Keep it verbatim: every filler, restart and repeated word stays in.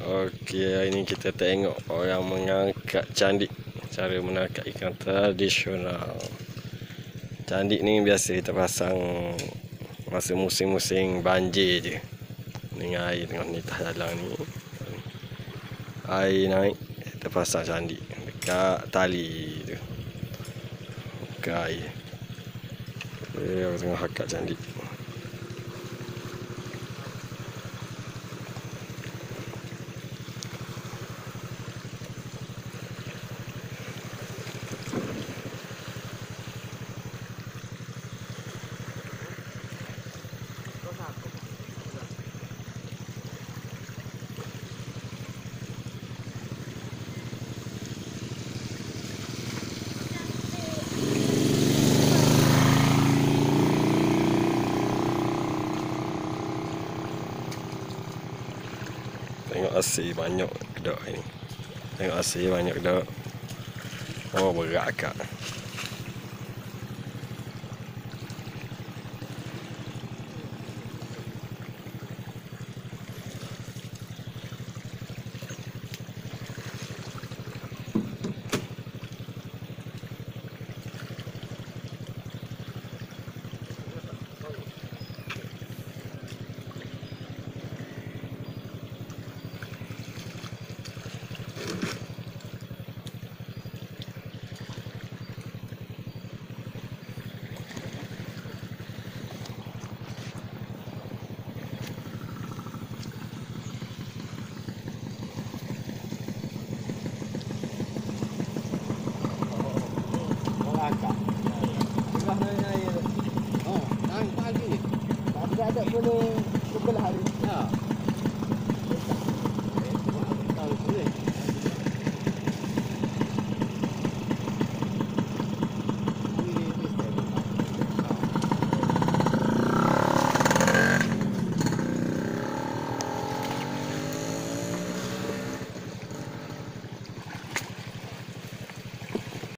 Okey, hari ni kita tengok orang mengangkat candit. Cara menangkap ikan tradisional. Candit ni biasa kita pasang masa musim-musim banjir je. Dengan air tengok ni dalam ni. Air naik, kita pasang candit dekat tali tu. Buka air. Okay, aku tengah angkat candit. Tengok asyik banyak kedok ni. Tengok asyik banyak kedok. Oh, berat akak. Ada boleh